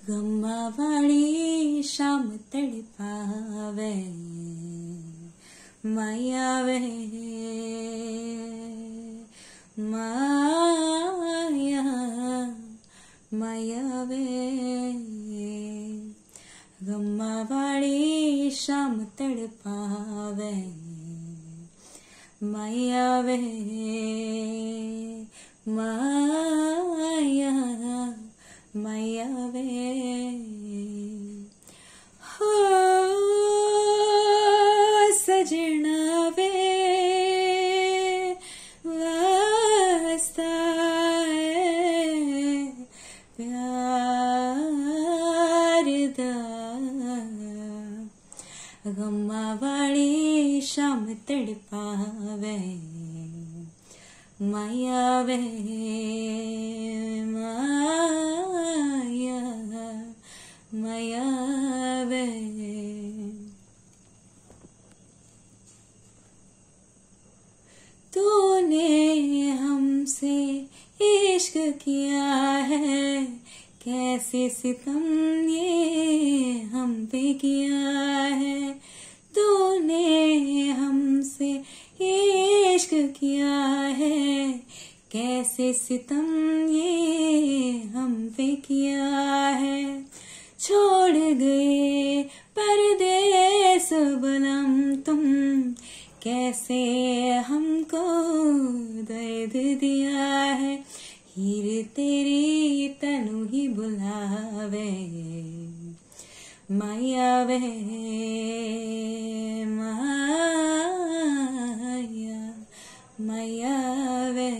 Gamma वाली शाम तड़पावे माया वे माया माया वे gamma वाली शाम तड़पावे माया वे माया माया वे हो सजना वे वास्ता है प्यार दा गम्मा वाली शाम तड़पावे माया वे माया माया वे तूने हमसे इश्क किया है कैसे सितम ये हम पे किया है तूने हमसे इश्क किया है कैसे सितम ये हम पे किया है छोड़ गए परदेस बलम तुम कैसे हमको दर्द दिया है हीर तेरी तनु ही बुलावे माया वे माया माया वे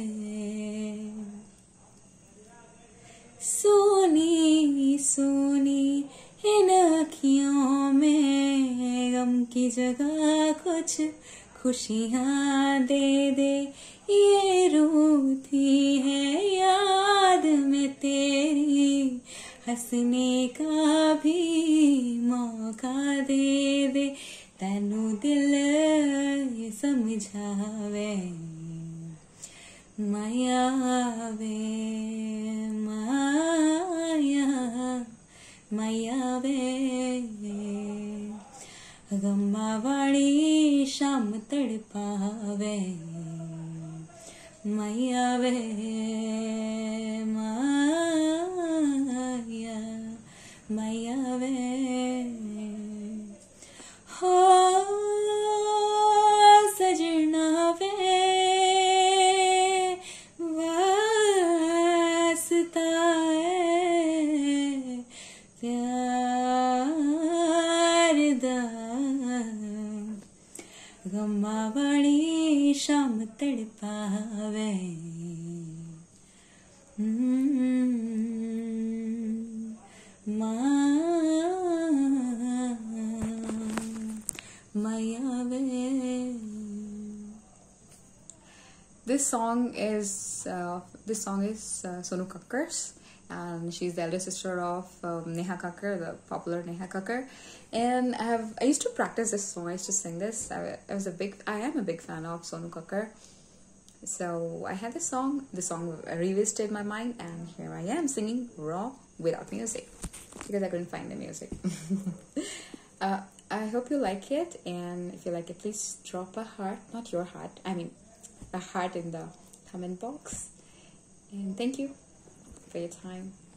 सोनी सोनी इन अखियों में गम की जगह कुछ खुशियाँ दे दे ये रूठी है याद में तेरी हंसने का भी मौका दे दे तैनू दिल ये समझावे माया वे माया माया वे गम्मा वाली शाम तड़पावे माया वे माया माया वे हो सजना वे वास्ता है प्यार दा गम्मा वाली शाम तड़पावे माया वे This song is Sonu Kakkar's, and she's the elder sister of Neha Kakkar, the popular Neha Kakkar. And I used to practice this song. I used to sing this. I am a big fan of Sonu Kakkar. So I had this song. The song revisited my mind, and here I am singing raw without music because I couldn't find the music. I hope you like it, and if you like it, please drop a heart, not your heart, I mean a heart in the comment box. And thank you for your time.